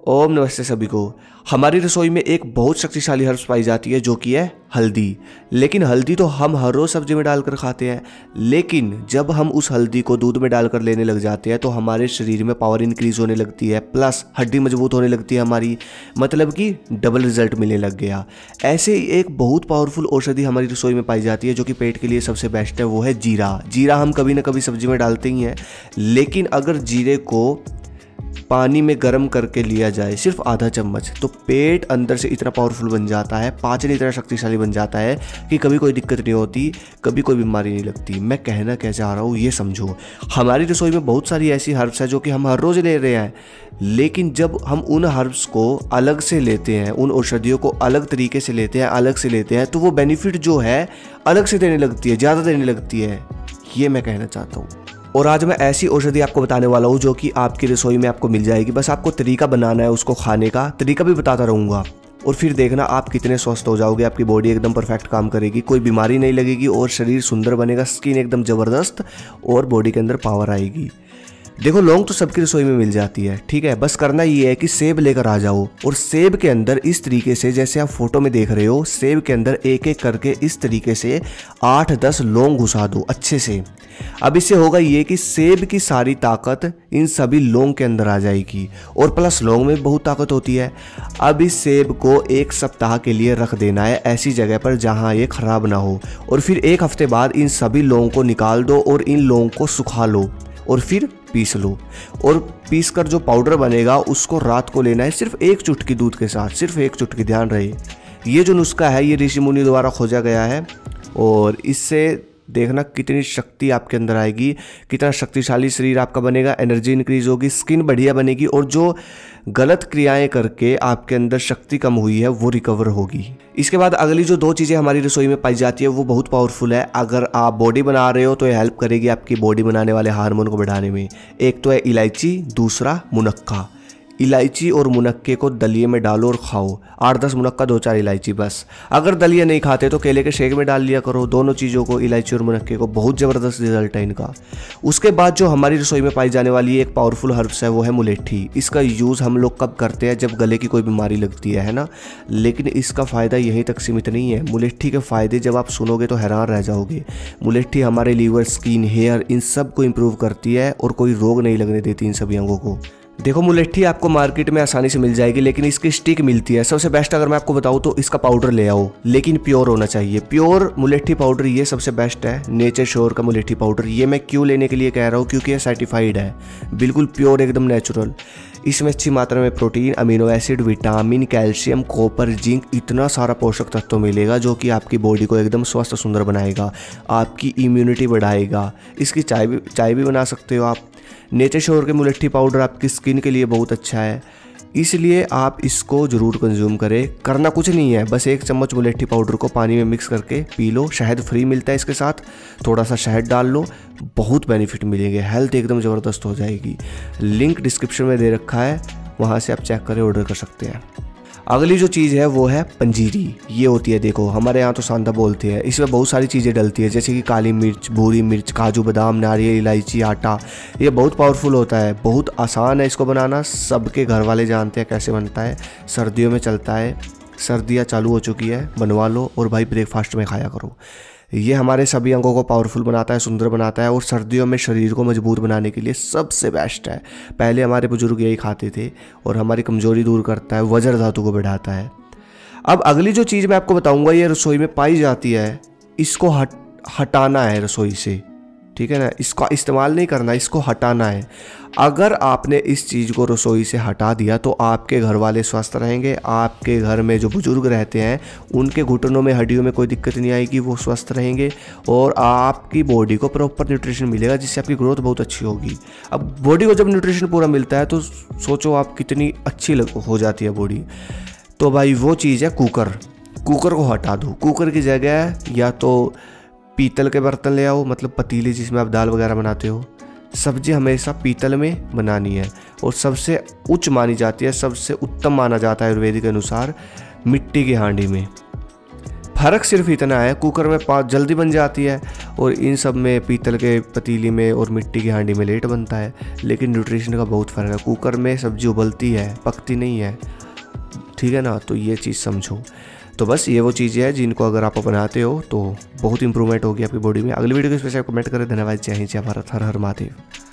ओम नमस्ते सभी को। हमारी रसोई में एक बहुत शक्तिशाली हर्ब्स पाई जाती है जो कि है हल्दी। लेकिन हल्दी तो हम हर रोज़ सब्जी में डालकर खाते हैं, लेकिन जब हम उस हल्दी को दूध में डालकर लेने लग जाते हैं तो हमारे शरीर में पावर इंक्रीज होने लगती है, प्लस हड्डी मजबूत होने लगती है हमारी, मतलब कि डबल रिजल्ट मिलने लग गया। ऐसे ही एक बहुत पावरफुल औषधि हमारी रसोई में पाई जाती है जो कि पेट के लिए सबसे बेस्ट है, वो है जीरा। जीरा हम कभी ना कभी सब्जी में डालते ही हैं, लेकिन अगर जीरे को पानी में गर्म करके लिया जाए सिर्फ आधा चम्मच, तो पेट अंदर से इतना पावरफुल बन जाता है, पाचन इतना शक्तिशाली बन जाता है कि कभी कोई दिक्कत नहीं होती, कभी कोई बीमारी नहीं लगती। मैं कहना क्या चाह रहा हूँ ये समझो। हमारी रसोई में बहुत सारी ऐसी हर्ब्स है जो कि हम हर रोज़ ले रहे हैं, लेकिन जब हम उन हर्ब्स को अलग से लेते हैं, उन औषधियों को अलग तरीके से लेते हैं, अलग से लेते हैं, तो वो बेनिफिट जो है अलग से देने लगती है, ज़्यादा देने लगती है। ये मैं कहना चाहता हूँ। और आज मैं ऐसी औषधि आपको बताने वाला हूँ जो कि आपकी रसोई में आपको मिल जाएगी। बस आपको तरीका बनाना है, उसको खाने का तरीका भी बताता रहूँगा, और फिर देखना आप कितने स्वस्थ हो जाओगे। आपकी बॉडी एकदम परफेक्ट काम करेगी, कोई बीमारी नहीं लगेगी, और शरीर सुंदर बनेगा, स्किन एकदम ज़बरदस्त, और बॉडी के अंदर पावर आएगी। देखो, लौंग तो सबकी रसोई में मिल जाती है, ठीक है। बस करना ये है कि सेब लेकर आ जाओ, और सेब के अंदर इस तरीके से, जैसे आप फोटो में देख रहे हो, सेब के अंदर एक एक करके इस तरीके से 8-10 लौंग घुसा दो अच्छे से। अब इससे होगा ये कि सेब की सारी ताकत इन सभी लौंग के अंदर आ जाएगी, और प्लस लौंग में बहुत ताकत होती है। अब इस सेब को 1 सप्ताह के लिए रख देना है ऐसी जगह पर जहाँ ये खराब ना हो, और फिर 1 हफ्ते बाद इन सभी लौंग को निकाल दो और इन लौंग को सुखा लो, और फिर पीस लो। और पीस कर जो पाउडर बनेगा उसको रात को लेना है, सिर्फ 1 चुटकी दूध के साथ, सिर्फ 1 चुटकी। ध्यान रहे, ये जो नुस्खा है ये ऋषि मुनि द्वारा खोजा गया है, और इससे देखना कितनी शक्ति आपके अंदर आएगी, कितना शक्तिशाली शरीर आपका बनेगा, एनर्जी इंक्रीज होगी, स्किन बढ़िया बनेगी, और जो गलत क्रियाएं करके आपके अंदर शक्ति कम हुई है वो रिकवर होगी। इसके बाद अगली जो 2 चीज़ें हमारी रसोई में पाई जाती है वो बहुत पावरफुल है। अगर आप बॉडी बना रहे हो तो ये हेल्प करेगी आपकी बॉडी बनाने वाले हार्मोन को बढ़ाने में। एक तो है इलायची, दूसरा मुनक्का। इलायची और मुनक्के को दलिए में डालो और खाओ। 8-10 मुनक्का, 2-4 इलायची बस। अगर दलिया नहीं खाते तो केले के शेक में डाल लिया करो। दोनों चीज़ों को, इलायची और मुनक्के को, बहुत ज़बरदस्त रिजल्ट है इनका। उसके बाद जो हमारी रसोई में पाई जाने वाली एक पावरफुल हर्ब्स है वो है मुलेठी। इसका यूज़ हम लोग कब करते हैं? जब गले की कोई बीमारी लगती है ना। लेकिन इसका फ़ायदा यहीं तक सीमित नहीं है। मुलेठी के फ़ायदे जब आप सुनोगे तो हैरान रह जाओगे। मुलेठी हमारे लीवर, स्किन, हेयर, इन सब को इम्प्रूव करती है, और कोई रोग नहीं लगने देती इन सभी अंगों को। देखो, मुलेठी आपको मार्केट में आसानी से मिल जाएगी, लेकिन इसकी स्टिक मिलती है। सबसे बेस्ट अगर मैं आपको बताऊं तो इसका पाउडर ले आओ, लेकिन प्योर होना चाहिए। प्योर मुलेठी पाउडर ये सबसे बेस्ट है। नेचर श्योर का मुलेठी पाउडर, ये मैं क्यों लेने के लिए कह रहा हूँ? क्योंकि ये सर्टिफाइड है, बिल्कुल प्योर, एकदम नेचुरल। इसमें अच्छी मात्रा में protein, amino acid, vitamin, calcium, copper, zinc, इतना सारा पोषक तत्व मिलेगा जो कि आपकी बॉडी को एकदम स्वस्थ सुंदर बनाएगा, आपकी इम्यूनिटी बढ़ाएगा। इसकी चाय भी बना सकते हो आप। नेचर श्योर के मुलेठी पाउडर आपकी स्किन के लिए बहुत अच्छा है, इसलिए आप इसको ज़रूर कंज्यूम करें। करना कुछ नहीं है, बस 1 चम्मच मुलेठी पाउडर को पानी में मिक्स करके पी लो। शहद फ्री मिलता है इसके साथ, थोड़ा सा शहद डाल लो, बहुत बेनिफिट मिलेंगे, हेल्थ एकदम ज़बरदस्त हो जाएगी। लिंक डिस्क्रिप्शन में दे रखा है, वहाँ से आप चेक करें, ऑर्डर कर सकते हैं। अगली जो चीज़ है वो है पंजीरी। ये होती है, देखो हमारे यहाँ तो सांदा बोलते हैं। इसमें बहुत सारी चीज़ें डलती है, जैसे कि काली मिर्च, भूरी मिर्च, काजू बादाम, नारियल, इलायची, आटा। ये बहुत पावरफुल होता है, बहुत आसान है इसको बनाना, सबके घर वाले जानते हैं कैसे बनता है। सर्दियों में चलता है, सर्दियाँ चालू हो चुकी है, बनवा लो और भाई ब्रेकफास्ट में खाया करो। ये हमारे सभी अंगों को पावरफुल बनाता है, सुंदर बनाता है, और सर्दियों में शरीर को मजबूत बनाने के लिए सबसे बेस्ट है। पहले हमारे बुजुर्ग यही खाते थे, और हमारी कमजोरी दूर करता है, वज्र धातु को बढ़ाता है। अब अगली जो चीज़ मैं आपको बताऊंगा ये रसोई में पाई जाती है, इसको हटाना है रसोई से, ठीक है ना। इसका इस्तेमाल नहीं करना, इसको हटाना है। अगर आपने इस चीज़ को रसोई से हटा दिया तो आपके घर वाले स्वस्थ रहेंगे, आपके घर में जो बुजुर्ग रहते हैं उनके घुटनों में, हड्डियों में कोई दिक्कत नहीं आएगी, वो स्वस्थ रहेंगे, और आपकी बॉडी को प्रॉपर न्यूट्रिशन मिलेगा, जिससे आपकी ग्रोथ बहुत अच्छी होगी। अब बॉडी को जब न्यूट्रिशन पूरा मिलता है तो सोचो आप कितनी अच्छी हो जाती है बॉडी। तो भाई वो चीज़ है कुकर। कुकर को हटा दो। कुकर की जगह या तो पीतल के बर्तन ले आओ, मतलब पतीले जिसमें आप दाल वगैरह बनाते हो। सब्जी हमेशा पीतल में बनानी है, और सबसे उच्च मानी जाती है, सबसे उत्तम माना जाता है आयुर्वेदिक के अनुसार, मिट्टी की हांडी में। फ़र्क सिर्फ इतना है, कुकर में जल्दी बन जाती है और इन सब में पीतल के पतीली में और मिट्टी की हांडी में लेट बनता है। लेकिन न्यूट्रिशन का बहुत फ़र्क है, कुकर में सब्ज़ी उबलती है, पकती नहीं है, ठीक है ना। तो ये चीज़ समझो। तो बस ये वो चीज़ें हैं जिनको अगर आप अपनाते हो तो बहुत इंप्रूवमेंट होगी आपकी बॉडी में। अगली वीडियो को स्पेशल कमेंट करें। धन्यवाद। जय हिंद, जय भारत, हर हर महादेव।